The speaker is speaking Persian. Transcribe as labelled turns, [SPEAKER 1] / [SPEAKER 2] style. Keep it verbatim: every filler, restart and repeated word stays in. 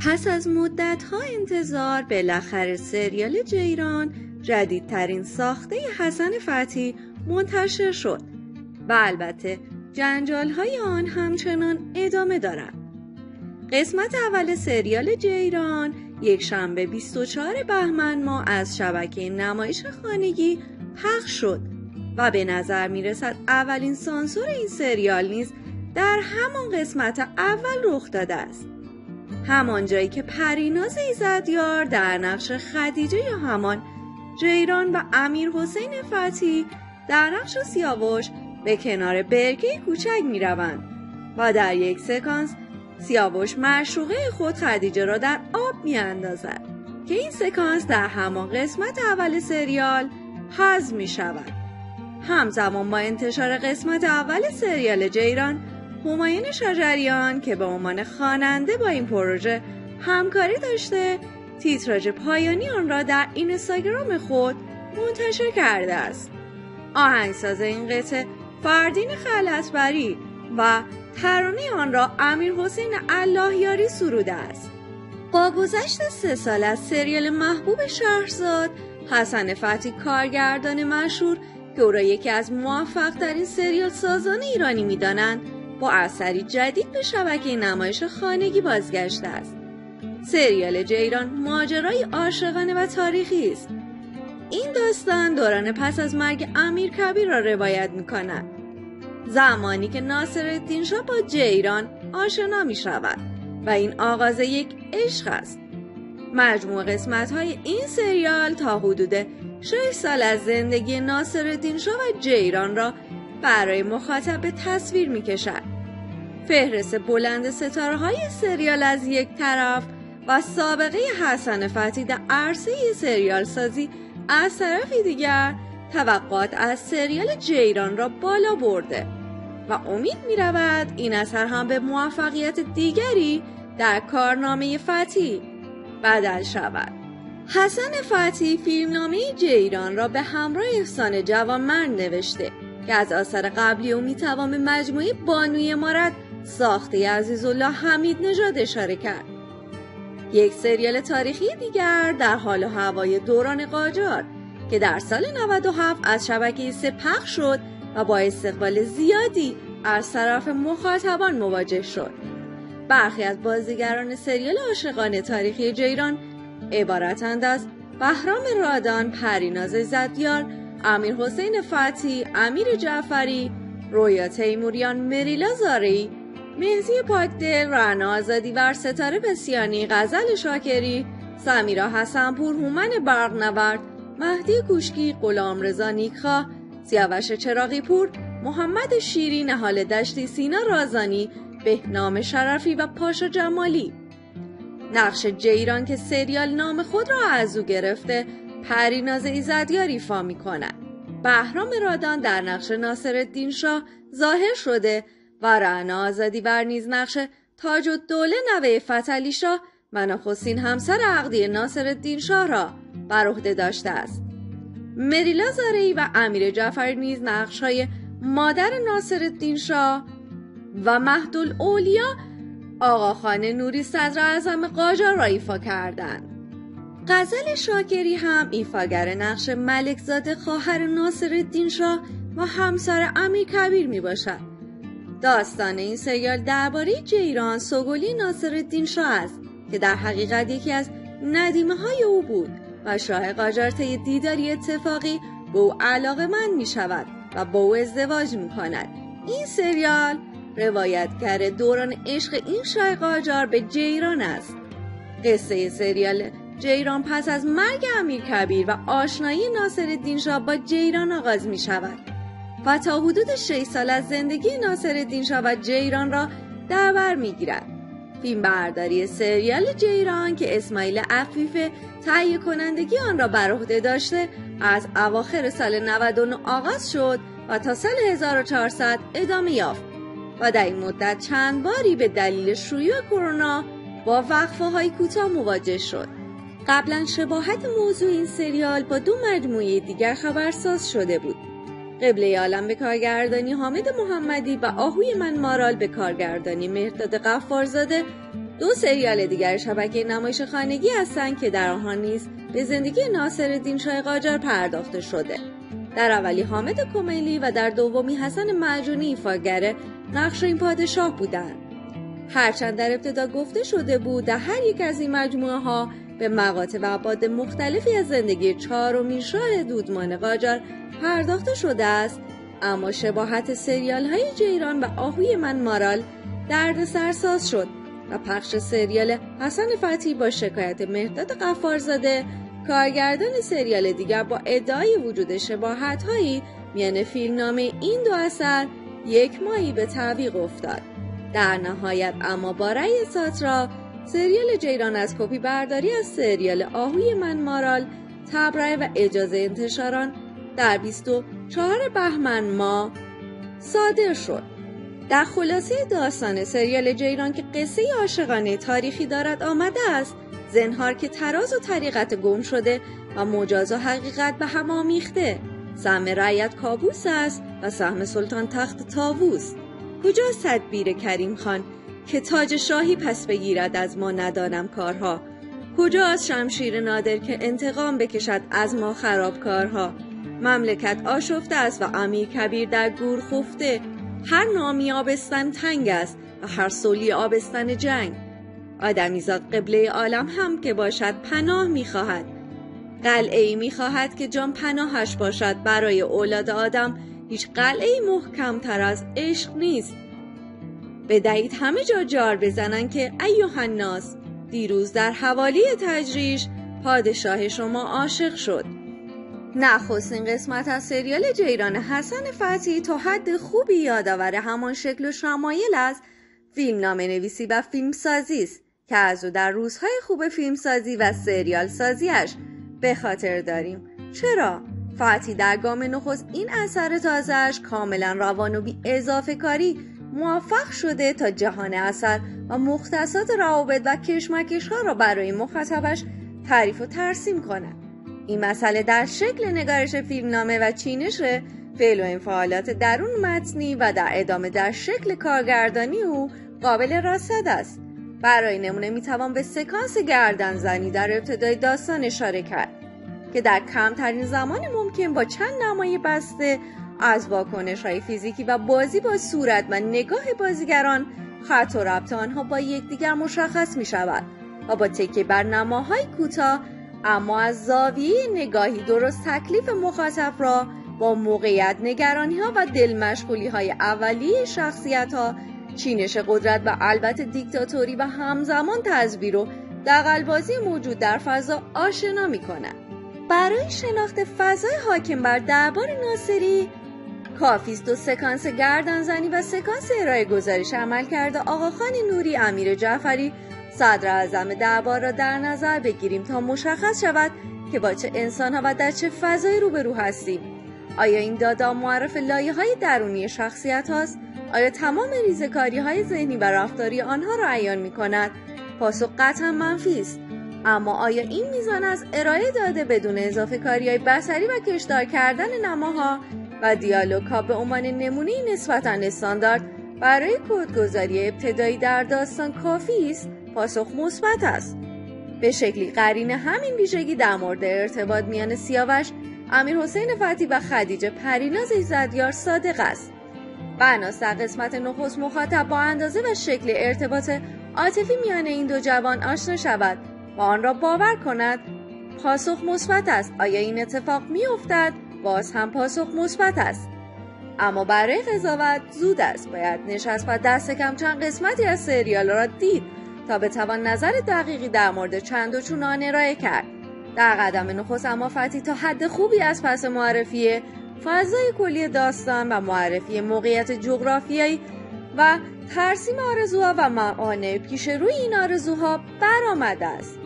[SPEAKER 1] پس از مدت‌ها انتظار بالاخره سریال جیران جدیدترین ساخته حسن فتحی منتشر شد و البته جنجال‌های آن همچنان ادامه دارد. قسمت اول سریال جیران یک شنبه بیست و چهارم بهمن ماه از شبکه نمایش خانگی پخش شد و به نظر می‌رسد اولین سانسور این سریال نیز در همان قسمت اول رخ داده است. همان جایی که پریناز ایزدیار در نقش خدیجه یا همان جیران و امیر حسین فتحی در نقش سیاوش به کنار برکه کوچک می روند و در یک سکانس سیاوش معشوقه خود خدیجه را در آب می اندازد که این سکانس در همان قسمت اول سریال حذف می شود. همزمان با انتشار قسمت اول سریال جیران، همایون شجریان که به عنوان خواننده با این پروژه همکاری داشته، تیتراژ پایانی آن را در اینستاگرام خود منتشر کرده است. آهنگساز این قطعه فردین خلعتبری و ترانه آن را امیر حسین اللهیاری سروده است. با گذشت سه سال از سریال محبوب شهرزاد، حسن فتحی کارگردان مشهور که او را یکی از موفق‌ترین سریال سازان ایرانی می‌دانند، با اثری جدید به شبکه نمایش خانگی بازگشته است. سریال جیران ماجرای عاشقانه و تاریخی است. این داستان دوران پس از مرگ امیر کبیر را روایت می‌کند، زمانی که ناصرالدین شاه با جیران آشنا می‌شود و این آغاز یک عشق است. مجموع قسمت‌های این سریال تا حدود شش سال از زندگی ناصرالدین شاه و جیران را برای مخاطب به تصویر می‌کشد. فهرست بلند ستاره‌های سریال از یک طرف و سابقه حسن فتحی در عرصه سریال سازی از طرف دیگر توقعات از سریال جیران را بالا برده و امید می‌رود این اثر هم به موفقیت دیگری در کارنامه فتحی بدل شود. حسن فتحی فیلمنامه جیران را به همراه احسان جوانمرد نوشته که از آثار قبلی او میتوان به مجموعه بانوی مارد ساخته عزیزالله حمید نژاد اشاره کرد. یک سریال تاریخی دیگر در حال و هوای دوران قاجار که در سال نود و هفت از شبکه سه پخش شد و با استقبال زیادی از طرف مخاطبان مواجه شد. برخی از بازیگران سریال عاشقانه تاریخی جیران عبارتند از بهرام رادان، پریناز ایزدیار، امیر حسین فتحی، امیر جعفری، رویا تیموریان، مریلا زارعی، مهدی پاکدل، رعنا آزادیور، ستاره بسیانی، غزل شاکری، سمیرا حسنپور، هومن برقنورد، مهدی کوشکی، غلامرضا نیکخواه، سیاوش چراغی پور، محمد شیری، نهال دشتی، سینا رازانی، بهنام شرفی و پاشا جمالی. نقش جیران که سریال نام خود را از او گرفته، پریناز ایزدیار ایفا می کند. بهرام رادان در نقش ناصرالدین شاه ظاهر شده و رعنا آزادیور نیز نقش تاج‌الدوله نوه فتحعلی شاه و نخستین همسر عقدی ناصرالدین شاه را بر عهده داشته است. مریلا زارعی و امیر جعفری نیز نقش‌های مادر ناصرالدین شاه و مهدالاولیا آقاخان نوری صدراعظم قاجار را ایفا کردند. غزل شاکری هم ایفاگر نقش ملکزاده خواهر ناصرالدین شاه و همسر امیر کبیر می باشد. داستان این سریال درباره جیران سوگلی ناصرالدین شاه است که در حقیقت یکی از ندیمه های او بود و شاه قاجار طی دیداری اتفاقی به او علاقه‌مند می شود و با او ازدواج می کند. این سریال روایتگر دوران عشق این شاه قاجار به جیران است. قصه سریال جیران پس از مرگ امیر کبیر و آشنایی ناصرالدین شاه با جیران آغاز می شود و تا حدود شش سال از زندگی ناصرالدین شاه و جیران را در بر می گیرد. فیلم برداری سریال جیران که اسماعیل عفیف تهیه کنندگی آن را بر عهده داشته از اواخر سال نود و نه آغاز شد و تا سال هزار و چهارصد ادامه یافت و در این مدت چند باری به دلیل شیوع کرونا با وقفه های کوتاه مواجه شد. قبلا شباهت موضوع این سریال با دو مجموعه دیگر خبرساز شده بود. قبله عالم به کارگردانی حامد محمدی و آهوی من مارال به کارگردانی مهرداد غفارزاده دو سریال دیگر شبکه نمایش خانگی هستند که در آنها نیز به زندگی ناصرالدین شاه قاجار پرداخته شده. در اولی حامد کمیلی و در دومی حسن معجونی ایفاگر نقش این پادشاه بودند. هرچند در ابتدا گفته شده بود در هر یک از این مجموعه ها به مقاطع و ابعاد مختلفی از زندگی چهارمین شاه دودمان قاجار پرداخته شده است، اما شباهت سریال های جیران و آهوی من مارال درد سرساز شد و پخش سریال حسن فتحی با شکایت مهرداد غفارزاده کارگردان سریال دیگر با ادعای وجود شباهت هایی میان فیلمنامه این دو اثر یک ماهی به تعویق افتاد. در نهایت اما با رأی ساترا سریال جیران از کپی برداری از سریال آهوی من مارال تبرئه و اجازه انتشار آن در بیست و چهارم بهمن ماه صادر شد. در خلاصه داستان سریال جیران که قصه عاشقانه تاریخی دارد آمده است، زنهار که تراز و طریقت گم شده و مجاز و حقیقت به هم آمیخته، سهم رعیت کابوس است و سهم سلطان تخت طاووس. کجاست تدبیر کریم خان که تاج شاهی پس بگیرد از ما ندانم کارها؟ کجاست شمشیر نادر که انتقام بکشد از ما خرابکارها؟ مملکت آشفته است و امیر کبیر در گور خفته. هر نامی آبستن تنگ است و هر سولی آبستن جنگ. آدمیزاد قبله عالم هم که باشد پناه می‌خواهد. قلعه‌ای می‌خواهد که جان پناهش باشد. برای اولاد آدم هیچ قلعه‌ای محکم‌تر از عشق نیست. بدهید همه جا جار بزنن که ایها الناس، دیروز در حوالی تجریش پادشاه شما عاشق شد. نخستین قسمت از سریال جیران حسن فتحی تا حد خوبی یادآور همان شکل و شمایل از فیلمنامه نویسی و فیلمسازی است که از او در روزهای خوب فیلمسازی و سریال سازیش به خاطر داریم. چرا؟ فتحی در گام نخست این اثر تازه‌اش کاملا روان و بی اضافه کاری موفق شده تا جهان اثر و مختصات روابط و کشمکش‌ها را برای مخاطبش تعریف و ترسیم کند. این مسئله در شکل نگارش فیلمنامه و چینش فعل و انفعالات درون متنی و در ادامه در شکل کارگردانی او قابل رصد است. برای نمونه میتوان به سکانس گردنزنی در ابتدای داستان اشاره کرد که در کمترین زمان ممکن با چند نمای بسته از واکنش‌های فیزیکی و بازی با صورت و نگاه بازیگران خط و ربط آنها با یکدیگر مشخص می‌شود و با تکیه بر نماهای کوتاه اما از زاویه نگاهی درست تکلیف مخاطب را با موقعیت، نگرانی‌ها و دلمشغولی‌های اولیه شخصیت‌ها، چینش قدرت و البته دیکتاتوری و همزمان تزویر و دغل‌بازی موجود در فضا آشنا می‌کند. برای شناخت فضای حاکم بر دربار ناصری کافی است دو سکانس گردنزنی و سکانس ارائه گزارش عملکرد آقاخان نوری امیر جعفری صدر اعظم دربار را در نظر بگیریم تا مشخص شود که با چه انسان‌ها و در چه فضایی روبرو هستیم. آیا این دادا معرف لایه‌های درونی شخصیت هاست؟ آیا تمام ریزه‌کاری‌های ذهنی و رفتاری آنها را عیان می‌کند؟ پاسخ قطعا منفی است. اما آیا این میزان از ارائه داده بدون اضافه کاری‌های بصری و کشدار کردن نماها و دیالوگ‌ها به عنوان نمونه نسبتاً استاندارد برای کدگذاری ابتدایی در داستان کافی است؟ پاسخ مثبت است. به شکلی قرین همین ویژگی در مورد ارتباط میان سیاوش امیرحسین فتحی و خدیجه پریناز ایزدیار صادق است. بناست در قسمت نخست مخاطب با اندازه و شکل ارتباط عاطفی میان این دو جوان آشنا شود و آن را باور کند. پاسخ مثبت است. آیا این اتفاق میافتد؟ باز هم پاسخ مثبت است. اما برای قضاوت زود است. باید نشست و دست کم چند قسمتی از سریال را دید تا بتوان نظر دقیقی در مورد چند و چون آن ارائه کرد. در قدم نخست اما فتحی تا حد خوبی از پس معرفی فضای کلی داستان و معرفی موقعیت جغرافیایی و ترسیم آرزوها و معانع پیش روی این آرزوها برآمده است.